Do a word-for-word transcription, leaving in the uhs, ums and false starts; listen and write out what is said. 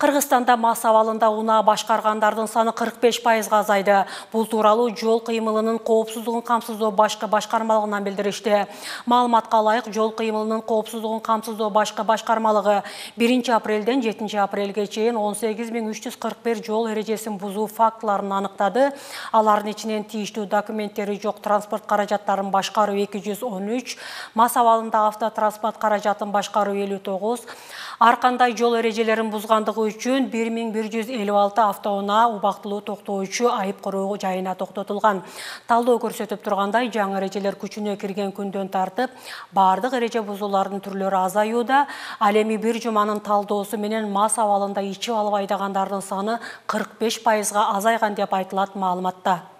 Кыргызстанда мас абалында унаа башкаргандардын саны кырк беш пайызга азайды. Бул тууралуу жол кыймылынын коопсуздугун камсыздоо башкы башкармалыгынан билдиришти. Маалыматка ылайык, жол кыймылынын коопсуздугун камсыздоо башкы башкармалыгы биринчи апрелден жетинчи апрелге чейин он сегиз миң үч жүз кырк бир жол эрежесин бузуу фактыларын аныктады. Алардын ичинен тийиштүү документтери жок транспорт каражаттарын башкаруу эки жүз он үч, мас абалында автотранспорт каражатын башкаруу элүү тогуз, ар кандай жол эрежелерин бузгандыгы үчүн бир миң бир жүз элүү алты автоунаа убактылуу токтоочу айып короо жайына токтотулган. Талдоо көрсөтүп тургандай, жаңы эрежелер күчүнө кирген күндөн тартып баардык эреже бузуулардын түрлөрү азаюуда. Ал эми бир жуманын талдоосу менен мас абалында ичип алып айдагандардын саны кырк беш пайызга азайган деп айтылат маалыматта.